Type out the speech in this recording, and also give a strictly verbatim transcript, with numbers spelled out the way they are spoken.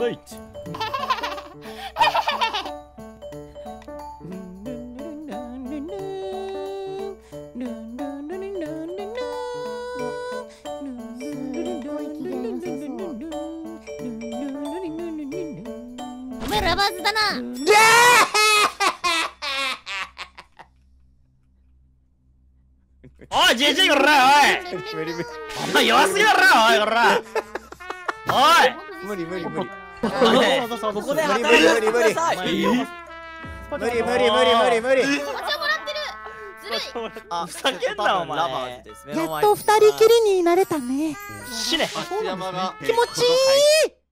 ライト。 お前ラバーズだな。 おい、ジェジェこら、おい。お前弱すぎだろ、おい、こら。おい。 無理無理無理。 ここで働いてください。 無理無理無理無理無理。 お茶もらってる。ずるい。 あ、ふざけんな、お前。 ラバーズです。 やっと二人きりになれたね。 死ね。 山が気持ちいい。